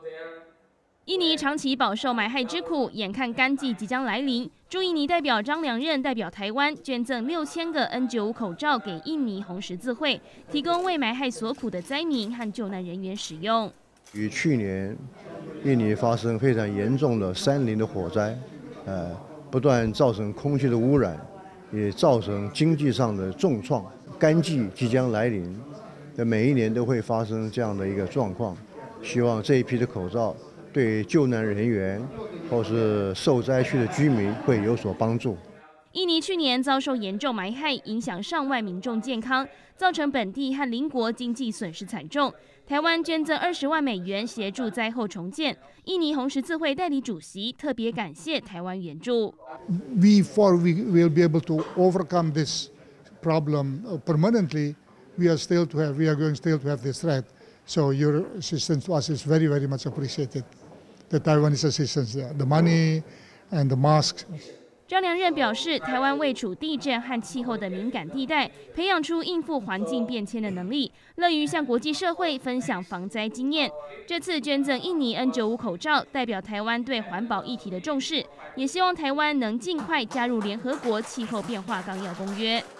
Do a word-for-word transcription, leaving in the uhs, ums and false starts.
印尼长期饱受霾害之苦，眼看干季即将来临，驻印尼代表张良任代表台湾捐赠六千个 N 九十五 口罩给印尼红十字会，提供为霾害所苦的灾民和救难人员使用。 与去年印尼发生非常严重的山林的火灾，呃，不断造成空气的污染，也造成经济上的重创。干季即将来临，每一年都会发生这样的一个状况。希望这一批的口罩对救难人员或是受灾区的居民会有所帮助。 印尼去年遭受严重霾害，影响上万民众健康，造成本地和邻国经济损失惨重。台湾捐赠二十万美元协助灾后重建。印尼红十字会代理主席特别感谢台湾援助。 We for we will be able to overcome this problem permanently. We are still to have we are going still to have this threat. So your assistance to us is very very much appreciated. The Taiwanese assistance, the money and the masks. 张良任表示，台湾位处地震和气候的敏感地带，培养出应付环境变迁的能力，乐于向国际社会分享防灾经验。这次捐赠印尼 N 九十五 口罩，代表台湾对环保议题的重视，也希望台湾能尽快加入联合国气候变化纲要公约。